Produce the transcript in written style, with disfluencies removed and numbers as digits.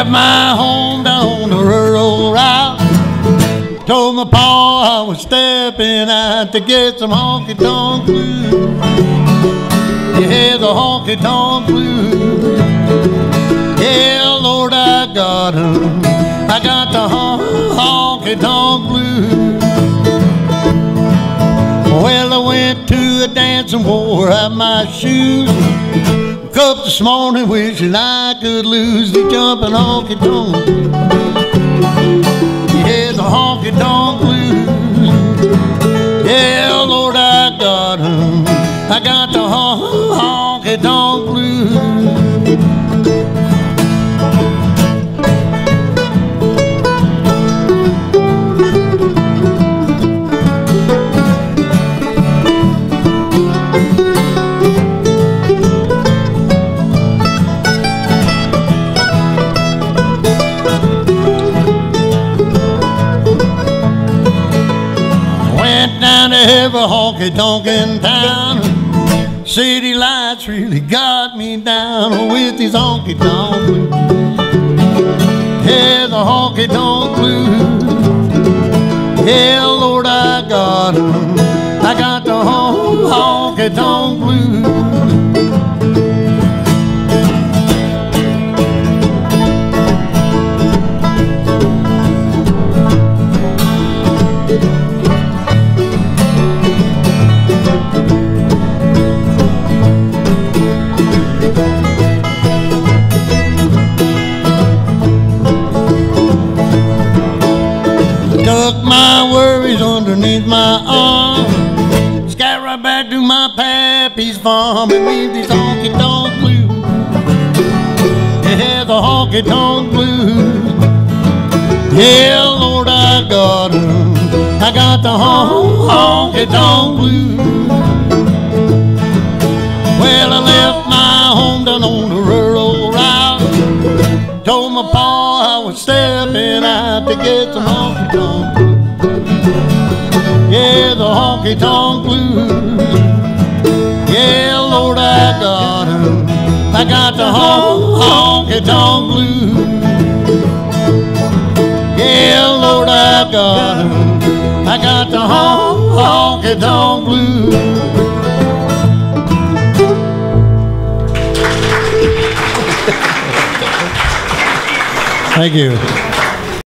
left my home down on the rural route. Told my pa I was stepping out to get some honky-tonk blues. Yeah, the honky-tonk blues. Yeah, Lord, I got 'em. I got the honky-tonk blues. Well, I went to a dance and wore out my shoes. Woke up this morning wishing I could lose the jumping honky-tonk blues. Yeah, the honky-tonk blues. Yeah, Lord, I got 'em. I got the honky-tonk blues. Down to every honky-tonk in town. City lights really got me down with these honky-tonk blues. Yeah, the honky-tonk blues. Yeah, Lord, I got 'em. I got the honky-tonk blues. Tuck my worries underneath my arm, scat right back to my pappy's farm and leave these honky-tonk blues. Yeah, the honky-tonk blues. Yeah, Lord, I got 'em. I got the honky-tonk blues. Well, I left my home down on the rural route. Told my pa I was stepping out to get some honky-tonk blues. Yeah, the honky-tonk blues. Yeah, Lord, I got 'em. I got the honky-tonk blues. Yeah, Lord, I got 'em. I got the honky-tonk blues. Thank you.